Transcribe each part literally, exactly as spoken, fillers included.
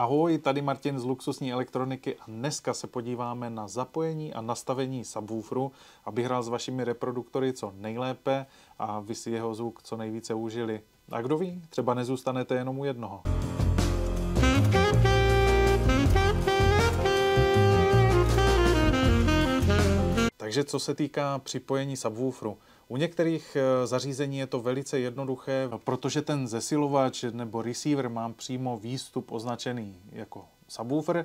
Ahoj, tady Martin z Luxusní elektroniky a dneska se podíváme na zapojení a nastavení subwooferu, aby hrál s vašimi reproduktory co nejlépe a vy si jeho zvuk co nejvíce užili. A kdo ví, třeba nezůstanete jenom u jednoho. Takže co se týká připojení subwooferu, u některých zařízení je to velice jednoduché, protože ten zesilovač nebo receiver má přímo výstup označený jako subwoofer.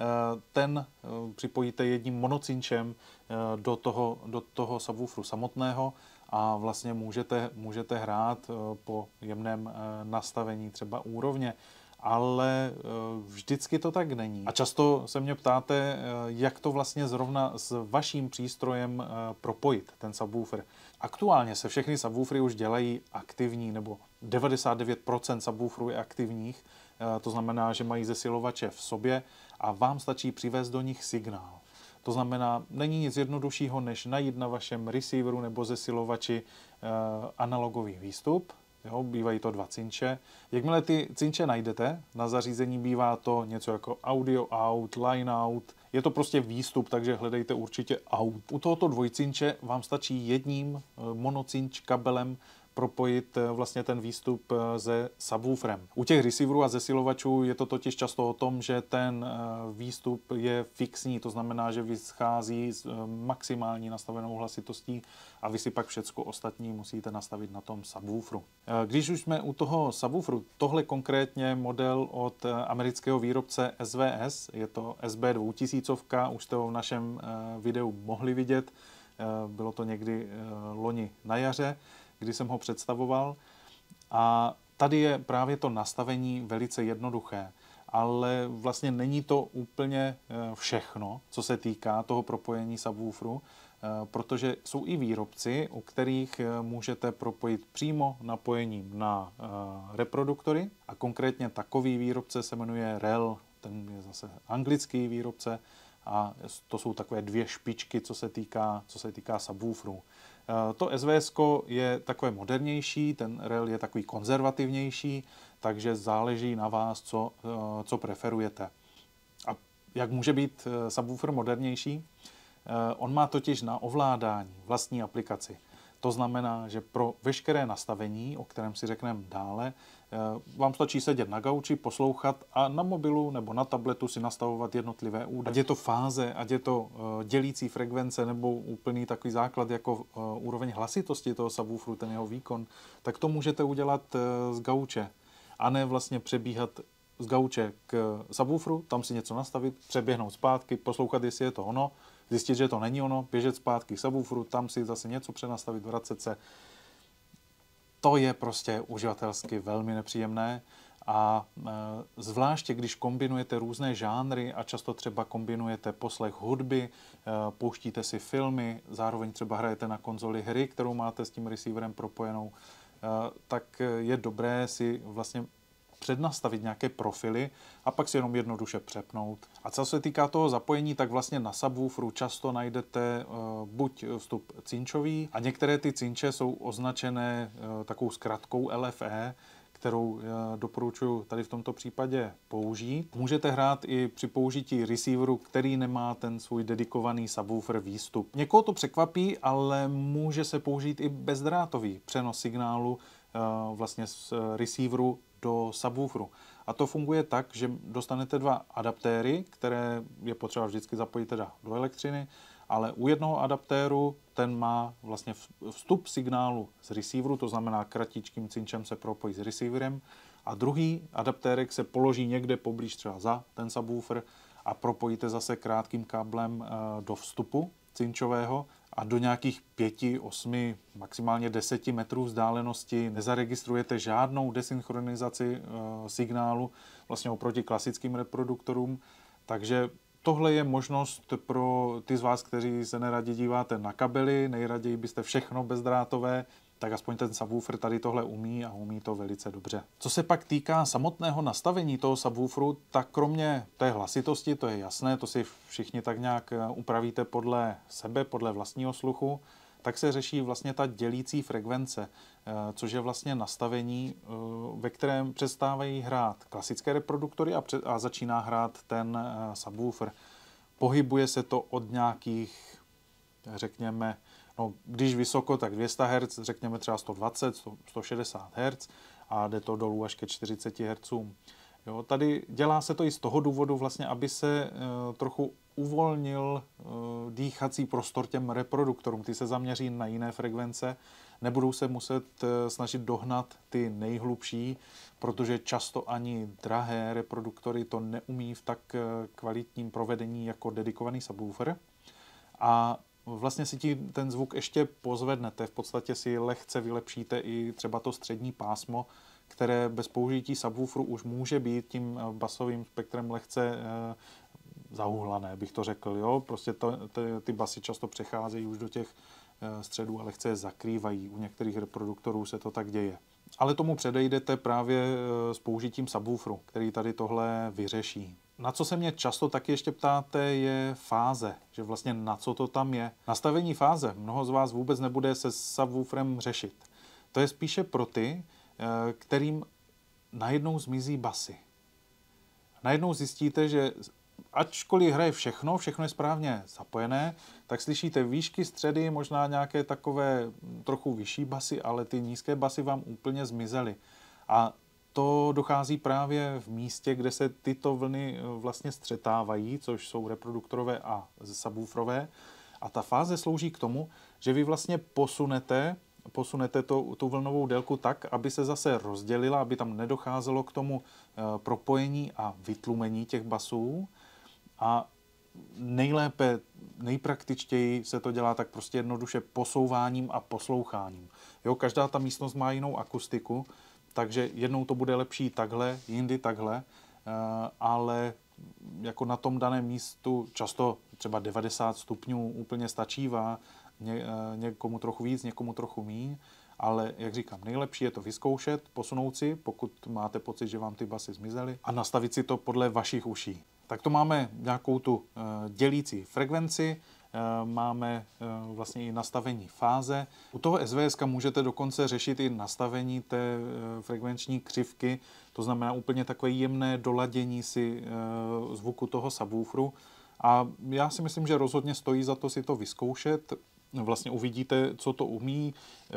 Ten připojíte jedním monocinčem do toho, do toho subwooferu samotného a vlastně můžete, můžete hrát po jemném nastavení třeba úrovně. Ale vždycky to tak není. A často se mě ptáte, jak to vlastně zrovna s vaším přístrojem propojit, ten subwoofer. Aktuálně se všechny subwoofery už dělají aktivní, nebo devadesát devět procent subwooferů je aktivních, to znamená, že mají zesilovače v sobě a vám stačí přivést do nich signál. To znamená, není nic jednoduššího, než najít na vašem receiveru nebo zesilovači analogový výstup. Jo, bývají to dva cinče. Jakmile ty cinče najdete, na zařízení bývá to něco jako audio out, line out. Je to prostě výstup, takže hledejte určitě out. U tohoto dvojcinče vám stačí jedním monocinč kabelem propojit vlastně ten výstup se subwooferem. U těch receiverů a zesilovačů je to totiž často o tom, že ten výstup je fixní, to znamená, že vychází s maximální nastavenou hlasitostí a vy si pak všecko ostatní musíte nastavit na tom subwooferu. Když už jsme u toho subwooferu, tohle konkrétně model od amerického výrobce S V S, je to S B dvě tisíce, už jste ho v našem videu mohli vidět, bylo to někdy loni na jaře, kdy jsem ho představoval. A tady je právě to nastavení velice jednoduché, ale vlastně není to úplně všechno, co se týká toho propojení subwooferu, protože jsou i výrobci, u kterých můžete propojit přímo napojením na reproduktory a konkrétně takový výrobce se jmenuje R E L, ten je zase anglický výrobce a to jsou takové dvě špičky, co se týká, co se týká subwooferu. To S V S je takové modernější, ten R E L je takový konzervativnější, takže záleží na vás, co, co preferujete. A jak může být subwoofer modernější? On má totiž na ovládání vlastní aplikaci. To znamená, že pro veškeré nastavení, o kterém si řekneme dále, vám stačí sedět na gauči, poslouchat a na mobilu nebo na tabletu si nastavovat jednotlivé údaje. Ať je to fáze, ať je to dělící frekvence nebo úplný takový základ jako úroveň hlasitosti toho subwooferu, ten jeho výkon, tak to můžete udělat z gauče. A ne vlastně přebíhat z gauče k subwooferu, tam si něco nastavit, přeběhnout zpátky, poslouchat, jestli je to ono, zjistit, že to není ono, běžet zpátky k subwooferu, tam si zase něco přenastavit, vracet se. To je prostě uživatelsky velmi nepříjemné a e, zvláště, když kombinujete různé žánry a často třeba kombinujete poslech hudby, e, pouštíte si filmy, zároveň třeba hrajete na konzoli hry, kterou máte s tím receiverem propojenou, e, tak je dobré si vlastně přednastavit nějaké profily a pak si jenom jednoduše přepnout. A co se týká toho zapojení, tak vlastně na subwooferu často najdete uh, buď vstup cinčový a některé ty cinče jsou označené uh, takovou zkratkou L F E, kterou uh, doporučuji tady v tomto případě použít. Můžete hrát i při použití receiveru, který nemá ten svůj dedikovaný subwoofer výstup. Někoho to překvapí, ale může se použít i bezdrátový přenos signálu uh, vlastně z receiveru do subwooferu. A to funguje tak, že dostanete dva adaptéry, které je potřeba vždycky zapojit teda do elektřiny, ale u jednoho adaptéru ten má vlastně vstup signálu z receiveru, to znamená kratičkým cinčem se propojí s receiverem a druhý adaptérek se položí někde poblíž třeba za ten subwoofer a propojíte zase krátkým káblem do vstupu cinčového a do nějakých pěti, osmi, maximálně deseti metrů vzdálenosti nezaregistrujete žádnou desynchronizaci e, signálu vlastně oproti klasickým reproduktorům. Takže tohle je možnost pro ty z vás, kteří se neradi díváte na kabely, nejraději byste všechno bezdrátové, tak aspoň ten subwoofer tady tohle umí a umí to velice dobře. Co se pak týká samotného nastavení toho subwooferu, tak kromě té hlasitosti, to je jasné, to si všichni tak nějak upravíte podle sebe, podle vlastního sluchu, tak se řeší vlastně ta dělící frekvence, což je vlastně nastavení, ve kterém přestávají hrát klasické reproduktory a, před, a začíná hrát ten subwoofer. Pohybuje se to od nějakých, řekněme, no, když vysoko, tak dvě stě hertzů, řekněme třeba sto dvacet, sto šedesát hertzů a jde to dolů až ke čtyřiceti hertzům. Jo, tady dělá se to i z toho důvodu, vlastně, aby se e, trochu uvolnil e, dýchací prostor těm reproduktorům. Ty se zaměří na jiné frekvence, nebudou se muset e, snažit dohnat ty nejhlubší, protože často ani drahé reproduktory to neumí v tak e, kvalitním provedení jako dedikovaný subwoofer. A vlastně si ti ten zvuk ještě pozvednete, v podstatě si lehce vylepšíte i třeba to střední pásmo, které bez použití subwooferu už může být tím basovým spektrem lehce e, zauhlané, bych to řekl. Jo? Prostě to, to, ty basy často přecházejí už do těch e, středů a lehce je zakrývají. U některých reproduktorů se to tak děje. Ale tomu předejdete právě e, s použitím subwooferu, který tady tohle vyřeší. Na co se mě často taky ještě ptáte, je fáze, že vlastně na co to tam je. Nastavení fáze mnoho z vás vůbec nebude se subwooferem řešit. To je spíše pro ty, kterým najednou zmizí basy. Najednou zjistíte, že ačkoliv hraje všechno, všechno je správně zapojené, tak slyšíte výšky, středy, možná nějaké takové trochu vyšší basy, ale ty nízké basy vám úplně zmizely. A to dochází právě v místě, kde se tyto vlny vlastně střetávají, což jsou reproduktorové a subwooferové. A ta fáze slouží k tomu, že vy vlastně posunete posunete to, tu vlnovou délku tak, aby se zase rozdělila, aby tam nedocházelo k tomu e, propojení a vytlumení těch basů. A nejlépe, nejpraktičtěji se to dělá tak prostě jednoduše posouváním a posloucháním. Jo, každá ta místnost má jinou akustiku, takže jednou to bude lepší takhle, jindy takhle, e, ale jako na tom daném místu často třeba devadesát stupňů úplně stačívá, Ně, někomu trochu víc, někomu trochu míň, ale jak říkám, nejlepší je to vyzkoušet, posunout si, pokud máte pocit, že vám ty basy zmizely, a nastavit si to podle vašich uší. Tak to máme nějakou tu dělící frekvenci, máme vlastně i nastavení fáze. U toho S V S můžete dokonce řešit i nastavení té frekvenční křivky, to znamená úplně takové jemné doladění si zvuku toho subwooferu. A já si myslím, že rozhodně stojí za to si to vyzkoušet. Vlastně uvidíte, co to umí.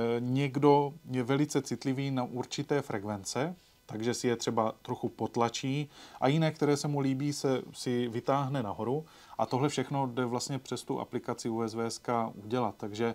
Někdo je velice citlivý na určité frekvence, takže si je třeba trochu potlačí, a jiné, které se mu líbí, se si vytáhne nahoru, a tohle všechno jde vlastně přes tu aplikaci u S V S udělat. Takže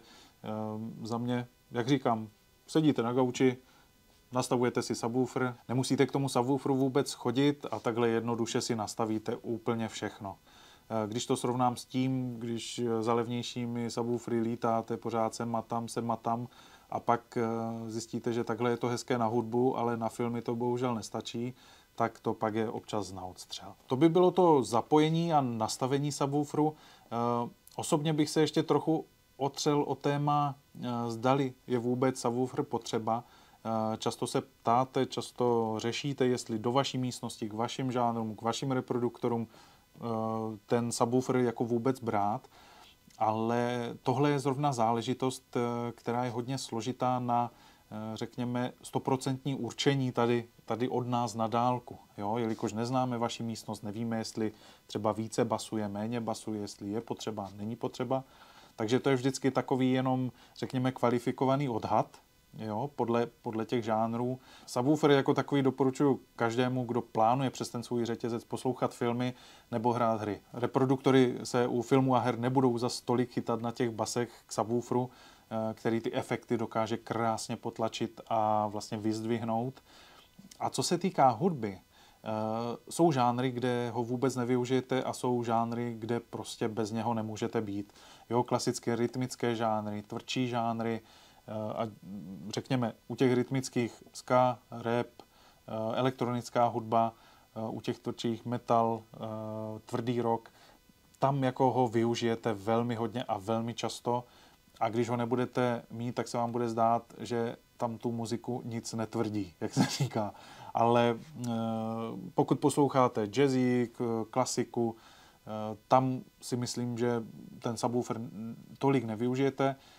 za mě, jak říkám, sedíte na gauči, nastavujete si subwoofer, nemusíte k tomu subwooferu vůbec chodit a takhle jednoduše si nastavíte úplně všechno. Když to srovnám s tím, když za levnějšími subwoofery lítáte pořád sem a tam, sem a tam, a pak zjistíte, že takhle je to hezké na hudbu, ale na filmy to bohužel nestačí, tak to pak je občas na odstřel. To by bylo to zapojení a nastavení subwooferu. Osobně bych se ještě trochu otřel o téma, zdali je vůbec subwoofer potřeba. Často se ptáte, často řešíte, jestli do vaší místnosti, k vašim žánrům, k vašim reproduktorům ten subwoofer jako vůbec brát, ale tohle je zrovna záležitost, která je hodně složitá na, řekněme, stoprocentní určení tady, tady od nás na dálku. Jo? Jelikož neznáme vaši místnost, nevíme, jestli třeba více basuje, méně basuje, jestli je potřeba, není potřeba. Takže to je vždycky takový jenom, řekněme, kvalifikovaný odhad, jo, podle, podle těch žánrů. Subwoofer jako takový doporučuji každému, kdo plánuje přes ten svůj řetězec poslouchat filmy nebo hrát hry. Reproduktory se u filmů a her nebudou za tolik chytat na těch basech k subwooferu, který ty efekty dokáže krásně potlačit a vlastně vyzdvihnout. A co se týká hudby, jsou žánry, kde ho vůbec nevyužijete, a jsou žánry, kde prostě bez něho nemůžete být. Jo, klasické rytmické žánry, tvrdší žánry, a řekněme u těch rytmických ska, rap, elektronická hudba, u těch tvrdších metal, tvrdý rock, tam jako ho využijete velmi hodně a velmi často, a když ho nebudete mít, tak se vám bude zdát, že tam tu muziku nic netvrdí, jak se říká. Ale pokud posloucháte jazzík, klasiku, tam si myslím, že ten subwoofer tolik nevyužijete.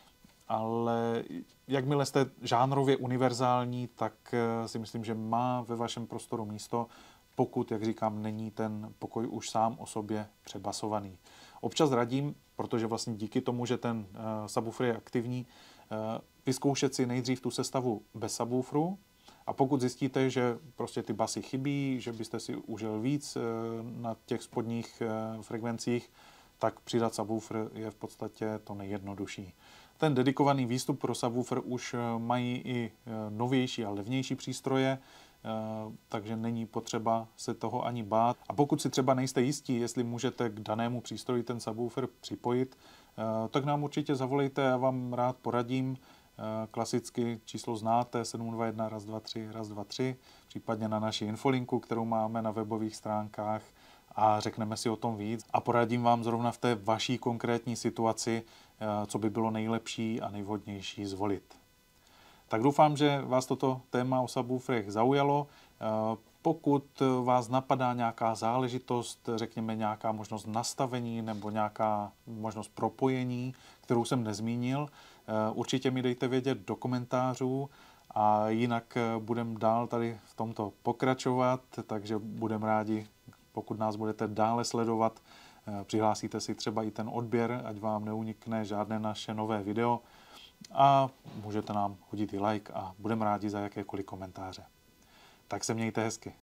ale jakmile jste žánrově univerzální, tak si myslím, že má ve vašem prostoru místo, pokud, jak říkám, není ten pokoj už sám o sobě přebasovaný. Občas radím, protože vlastně díky tomu, že ten subwoofer je aktivní, vyzkoušet si nejdřív tu sestavu bez subwooferu, a pokud zjistíte, že prostě ty basy chybí, že byste si užil víc na těch spodních frekvencích, tak přidat subwoofer je v podstatě to nejjednodušší. Ten dedikovaný výstup pro subwoofer už mají i novější a levnější přístroje, takže není potřeba se toho ani bát. A pokud si třeba nejste jistí, jestli můžete k danému přístroji ten subwoofer připojit, tak nám určitě zavolejte, já vám rád poradím. Klasicky číslo znáte, sedm dva jedna, raz, dva, tři, raz, dva, tři, případně na naši infolinku, kterou máme na webových stránkách, a řekneme si o tom víc a poradím vám zrovna v té vaší konkrétní situaci, co by bylo nejlepší a nejvhodnější zvolit. Tak doufám, že vás toto téma o subwooferech zaujalo. Pokud vás napadá nějaká záležitost, řekněme nějaká možnost nastavení nebo nějaká možnost propojení, kterou jsem nezmínil, určitě mi dejte vědět do komentářů a jinak budeme dál tady v tomto pokračovat, takže budeme rádi, pokud nás budete dále sledovat, přihlásíte si třeba i ten odběr, ať vám neunikne žádné naše nové video a můžete nám hodit i like a budeme rádi za jakékoliv komentáře. Tak se mějte hezky.